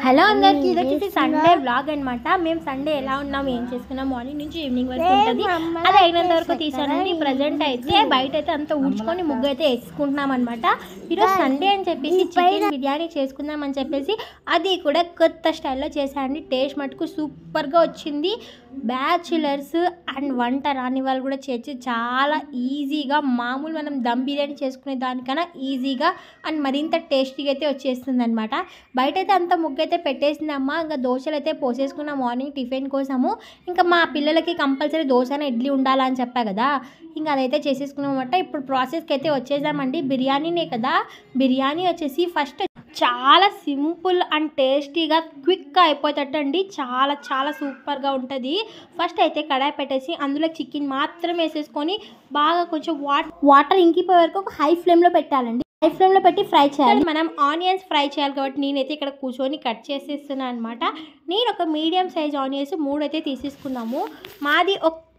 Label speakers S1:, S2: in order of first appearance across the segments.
S1: Hello అందరికీ, ఇది వచ్చేసి సండే వ్లాగ్ అనమాట. మేము సండే ఎలా ఉన్నాం, ఏం చేసుకున్నాం, మార్నింగ్ నుంచి ఈవినింగ్ వరకు ఉంటుంది. అది అయినంత వరకు తీసానండి. ప్రజెంట్ అయితే బయట అయితే అంతా ఊడ్చుకొని ముగ్గు అయితే వేసుకుంటున్నాం అనమాట. ఈరోజు సండే అని చెప్పేసి చికెన్ బిర్యానీ చేసుకుందాం అని చెప్పేసి అది కూడా కొత్త స్టైల్లో చేశానండి. టేస్ట్ మటుకు సూపర్గా వచ్చింది. బ్యాచులర్స్ అండ్ వంట రాని వాళ్ళు కూడా చేసి చాలా ఈజీగా, మామూలు మనం దమ్ బిర్యానీ చేసుకునే దానికన్నా ఈజీగా అండ్ మరింత టేస్టీగా అయితే వచ్చేస్తుంది అనమాట. బయట అయితే అంత ముగ్గు అయితే పెట్టేసిందమ్మా. ఇంకా దోశలు అయితే పోసేసుకున్నాం మార్నింగ్ టిఫిన్ కోసము. ఇంకా మా పిల్లలకి కంపల్సరీ దోశన ఇడ్లీ ఉండాలని చెప్పా కదా, ఇంకా అదైతే చేసేసుకున్నాం అనమాట. ఇప్పుడు ప్రాసెస్కి అయితే వచ్చేసామండి. బిర్యానీనే కదా, బిర్యానీ వచ్చేసి ఫస్ట్ చాలా సింపుల్ అండ్ టేస్టీగా క్విక్గా అయిపోయేటట్టు అండి. చాలా చాలా సూపర్గా ఉంటుంది. ఫస్ట్ అయితే కడాయి పెట్టేసి అందులో చికెన్ మాత్రం వేసేసుకొని బాగా కొంచెం వాటర్ ఇంకిపోయే వరకు ఒక హై ఫ్లేమ్లో పెట్టాలండి. హై ఫ్లేమ్లో పెట్టి ఫ్రై చేయాలి. మనం ఆనియన్స్ ఫ్రై చేయాలి కాబట్టి నేనైతే ఇక్కడ కూర్చొని కట్ చేసేస్తున్నాను అనమాట. నేను ఒక మీడియం సైజ్ ఆనియన్స్ 3 అయితే తీసేసుకున్నాము. మాది ఒక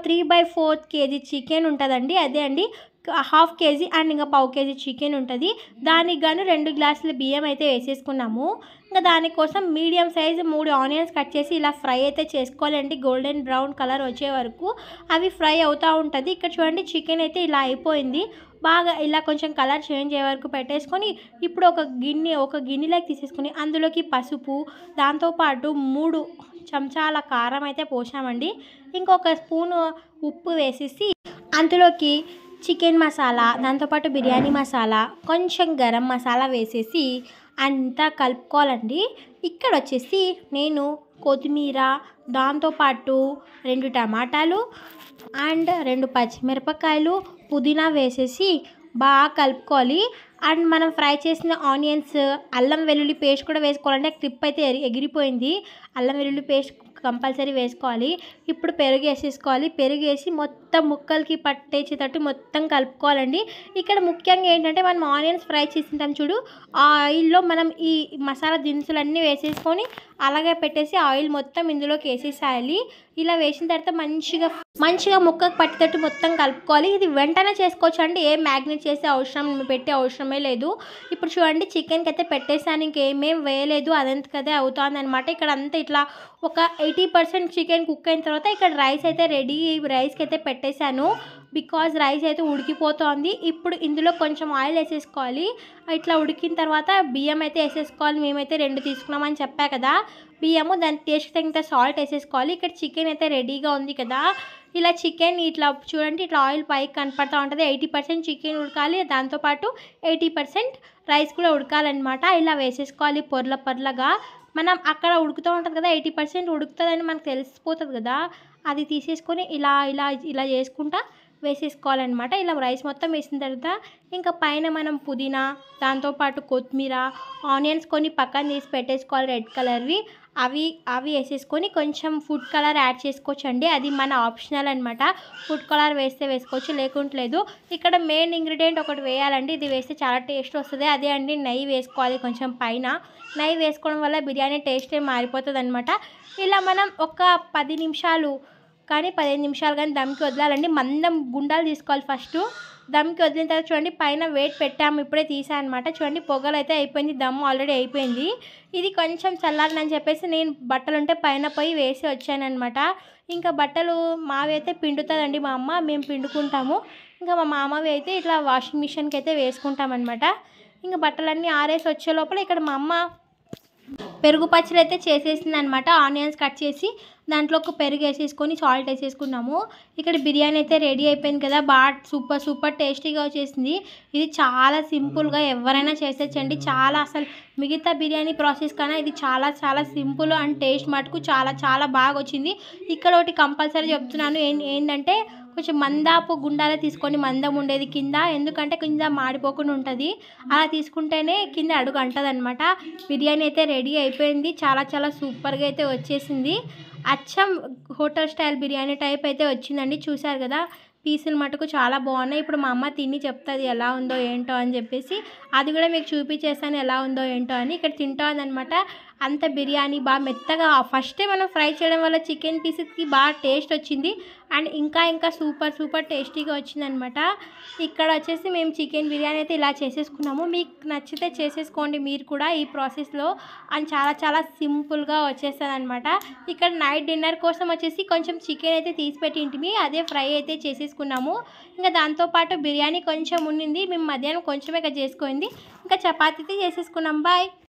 S1: 3/4 kg చికెన్ ఉంటుందండి. అదే అండి, 1/2 kg అండ్ ఇంకా 1/4 kg చికెన్ ఉంటుంది. దానికి గాను 2 గ్లాసుల బియ్యం అయితే వేసేసుకున్నాము. ఇంకా దానికోసం మీడియం సైజు 3 ఆనియన్స్ కట్ చేసి ఇలా ఫ్రై అయితే చేసుకోవాలండి. గోల్డెన్ బ్రౌన్ కలర్ వచ్చే వరకు అవి ఫ్రై అవుతూ ఉంటుంది. ఇక్కడ చూడండి, చికెన్ అయితే ఇలా అయిపోయింది. బాగా ఇలా కొంచెం కలర్ చేంజ్ అయ్యే వరకు పెట్టేసుకొని ఇప్పుడు ఒక గిన్నెలోకి తీసేసుకొని అందులోకి పసుపు, దాంతోపాటు 3 చెంచాల కారం అయితే పోసామండి. ఇంకొక స్పూను ఉప్పు వేసేసి అందులోకి చికెన్ మసాలా, దాంతోపాటు బిర్యానీ మసాలా, కొంచెం గరం మసాలా వేసేసి అంతా కలుపుకోవాలండి. ఇక్కడ వచ్చేసి నేను కొత్తిమీర, దాంతోపాటు 2 టమాటాలు అండ్ 2 పచ్చిమిరపకాయలు, పుదీనా వేసేసి బాగా కలుపుకోవాలి. అండ్ మనం ఫ్రై చేసిన ఆనియన్స్, అల్లం వెల్లుల్లి పేస్ట్ కూడా వేసుకోవాలంటే క్లిప్ అయితే ఎగిరిపోయింది. అల్లం వెల్లుల్లి పేస్ట్ కంపల్సరీ వేసుకోవాలి. ఇప్పుడు పెరుగు వేసేసుకోవాలి. పెరుగు వేసి మొత్తం ముక్కలకి పట్టేసేటట్టు మొత్తం కలుపుకోవాలండి. ఇక్కడ ముఖ్యంగా ఏంటంటే మనం ఆనియన్స్ ఫ్రై చేసింటాం చూడు, ఆ ఆయిల్లో మనం ఈ మసాలా దినుసులన్నీ వేసేసుకొని అలాగే పెట్టేసి ఆయిల్ మొత్తం ఇందులోకి వేసేసేయాలి. ఇలా వేసిన తర్వాత మంచిగా ముక్కకు పట్టేటట్టు మొత్తం కలుపుకోవాలి. ఇది వెంటనే చేసుకోవచ్చు అండి, ఏం మ్యాగ్నేట్ చేసే పెట్టే అవసరమే లేదు. ఇప్పుడు చూడండి, చికెన్కి అయితే పెట్టేసాను, ఇంకేమేం వేయలేదు, అదంతకదే అవుతుంది అనమాట. ఇక్కడ అంతా ఇట్లా ఒక 80% చికెన్ కుక్ అయిన తర్వాత ఇక్కడ రైస్ అయితే రెడీ, రైస్కి అయితే పెట్టేశాను. బికాజ్ రైస్ అయితే ఉడికిపోతుంది. ఇప్పుడు ఇందులో కొంచెం ఆయిల్ వేసేసుకోవాలి. ఇట్లా ఉడికిన తర్వాత బియ్యం అయితే వేసేసుకోవాలి. మేమైతే 2 తీసుకున్నామని చెప్పా కదా బియ్యము, దాని టేస్ట్ తగినంత సాల్ట్ వేసేసుకోవాలి. ఇక్కడ చికెన్ అయితే రెడీగా ఉంది కదా. ఇలా చికెన్ ఇట్లా చూడండి, ఇట్లా ఆయిల్ పైకి కనపడుతూ ఉంటుంది. 80% చికెన్ ఉడకాలి, దాంతోపాటు 80% రైస్ కూడా ఉడకాలన్నమాట. ఇలా వేసేసుకోవాలి పొరలుగా. మనం అక్కడ ఉడుకుతూ ఉంటుంది కదా, 80% ఉడుకుతుందని మనకు తెలిసిపోతుంది కదా, అది తీసేసుకొని ఇలా చేసుకుంటా వేసేసుకోవాలన్నమాట. ఇలా రైస్ మొత్తం వేసిన తర్వాత ఇంకా పైన మనం పుదీనా, దాంతోపాటు కొత్తిమీర, ఆనియన్స్ కొన్ని పక్కన తీసి పెట్టేసుకోవాలి రెడ్ కలర్వి. అవి వేసేసుకొని కొంచెం ఫుడ్ కలర్ యాడ్ చేసుకోవచ్చు అండి. అది మన ఆప్షనల్ అనమాట. ఫుడ్ కలర్ వేస్తే వేసుకోవచ్చు, లేకుంటే లేదు. ఇక్కడ మెయిన్ ఇంగ్రీడియంట్ ఒకటి వేయాలండి, ఇది వేస్తే చాలా టేస్ట్ వస్తుంది. అదే అండి, నెయ్యి వేసుకోవాలి కొంచెం పైన. నెయ్యి వేసుకోవడం వల్ల బిర్యానీ టేస్టే మారిపోతుంది అనమాట. ఇలా మనం ఒక 10 నిమిషాలు కానీ 15 నిమిషాలు కానీ దమ్కి వదలాలండి. మందం గుండాలు తీసుకోవాలి ఫస్ట్. దమ్కి వదిలిన తర్వాత చూడండి, పైన వెయిట్ పెట్టాము, ఇప్పుడే తీసాను అనమాట. చూడండి, పొగలు అయితే అయిపోయింది, దమ్ ఆల్రెడీ అయిపోయింది. ఇది కొంచెం చల్లారని చెప్పేసి నేను బట్టలు ఉంటే పైన పోయి వేసి వచ్చానమాట. ఇంకా బట్టలు మావి అయితే పిండుతుందండి మా అమ్మ, మేము పిండుకుంటాము. ఇంకా మా మామవి అయితే ఇట్లా వాషింగ్ మిషన్కి అయితే వేసుకుంటామన్నమాట. ఇంకా బట్టలన్నీ ఆరేసి వచ్చే లోపల ఇక్కడ మా అమ్మ పెరుగు పచ్చడి అయితే చేసేసింది అనమాట. ఆనియన్స్ కట్ చేసి దాంట్లో ఒక పెరుగు వేసేసుకొని సాల్ట్ వేసేసుకున్నాము. ఇక్కడ బిర్యానీ అయితే రెడీ అయిపోయింది కదా, బాగా సూపర్ టేస్టీగా వచ్చేసింది. ఇది చాలా సింపుల్గా ఎవరైనా చేసేయచ్చండి. చాలా అసలు మిగతా బిర్యానీ ప్రాసెస్ కన్నా ఇది చాలా చాలా సింపుల్ అండ్ టేస్ట్ మటుకు చాలా చాలా బాగా వచ్చింది. ఇక్కడ ఒకటి కంపల్సరీ చెప్తున్నాను, ఏంటంటే కొంచెం మందాపు గుండాలే తీసుకొని, మందం ఉండేది కింద, ఎందుకంటే కింద మాడిపోకుండా ఉంటుంది. అలా తీసుకుంటేనే కింద అడుగు అంటుంది అనమాట. బిర్యానీ అయితే రెడీ అయిపోయింది, చాలా చాలా సూపర్గా అయితే వచ్చేసింది. అచ్చం హోటల్ స్టైల్ బిర్యానీ టైప్ అయితే వచ్చిందండి. చూశారు కదా, పీసులు మటుకు చాలా బాగున్నాయి. ఇప్పుడు మా అమ్మ తిని చెప్తుంది ఎలా ఉందో ఏంటో అని చెప్పేసి. అది కూడా మీకు చూపించేస్తాను ఎలా ఉందో ఏంటో అని. ఇక్కడ తింటా ఉందనమాట. అంత బిర్యానీ బాగా మెత్తగా ఫస్టే మనం ఫ్రై చేయడం వల్ల చికెన్ పీసెస్కి బాగా టేస్ట్ వచ్చింది అండ్ ఇంకా సూపర్ టేస్టీగా వచ్చిందనమాట. ఇక్కడ వచ్చేసి మేము చికెన్ బిర్యానీ అయితే ఇలా చేసేసుకున్నాము. మీకు నచ్చితే చేసేసుకోండి మీరు కూడా ఈ ప్రాసెస్లో అండ్ చాలా సింపుల్గా వచ్చేస్తుంది అనమాట. ఇక్కడ నైట్ డిన్నర్ కోసం వచ్చేసి కొంచెం చికెన్ అయితే తీసి పెట్టింటిమి, అదే ఫ్రై అయితే చేసేసుకున్నాము. ఇంకా దాంతోపాటు బిర్యానీ కొంచెం ఉండింది, మేము మధ్యాహ్నం కొంచెమే చేసుకుంది, ఇంకా చపాతీ చేసేసుకున్నాం. బాయ్.